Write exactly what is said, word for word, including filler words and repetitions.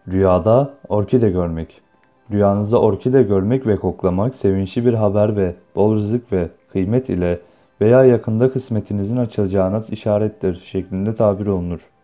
Rüyada orkide görmek. Rüyanızda orkide görmek ve koklamak sevinçli bir haber ve bol rızık ve kıymet ile veya yakında kısmetinizin açılacağına işarettir şeklinde tabir olunur.